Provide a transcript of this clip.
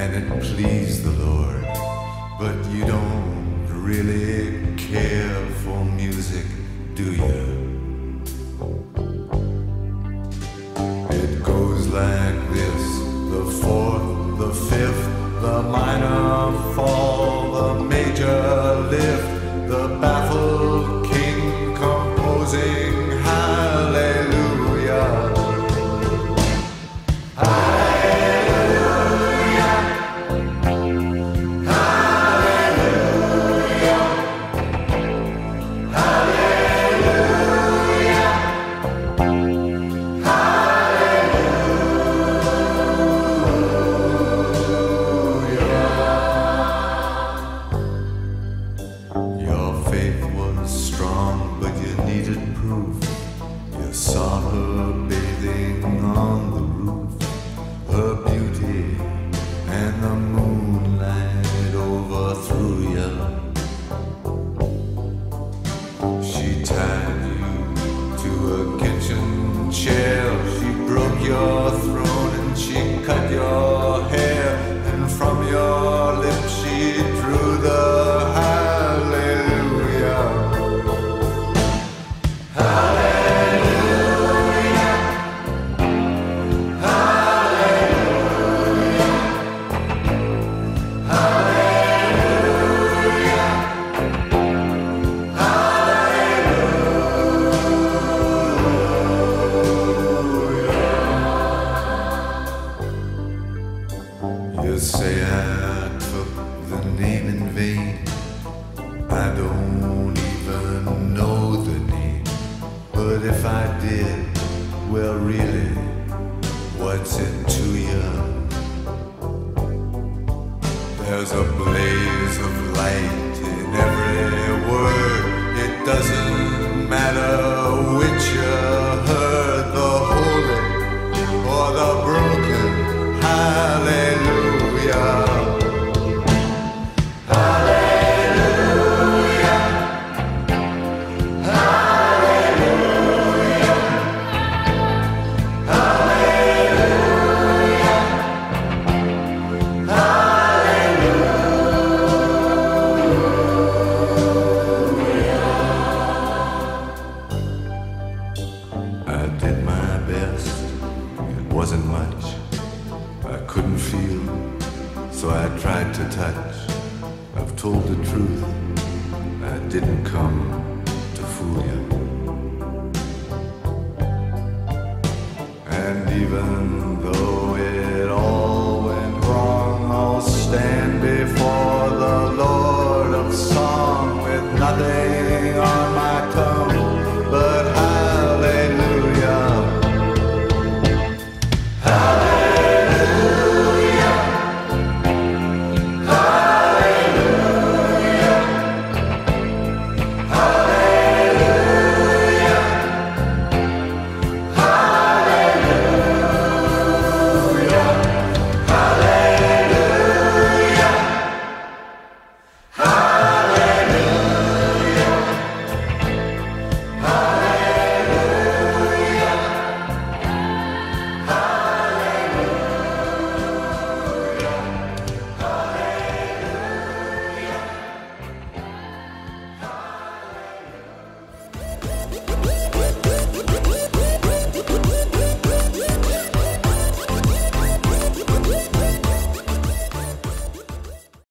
and it pleased the Lord. But you don't really care for music, do you? It goes like this: the fourth, the fifth, the minor fall, the major lift, the baffled king composing Hallelujah. Hallelujah. Hallelujah. Hallelujah. Your faith was strong, but you needed proof. You saw her bathing on the roof, her beauty and the moonlight overthrew you. She tied you to a kitchen chair, she broke your throne and she cut your hair, and from your lips she drew the Hallelujah. Hallelujah. Hallelujah. Hallelujah. Hallelujah. You say I took the name in vain. I don't even know the name. But if I did, well really, what's it to you? There's a blaze of light in every word. It doesn't matter which you heard, the holy or the broken Hallelujah. Hallelujah. Hallelujah. Hallelujah. Hallelujah. I did my best. It wasn't much. I couldn't feel, so I tried to touch. I've told the truth. I didn't come to fool you. And even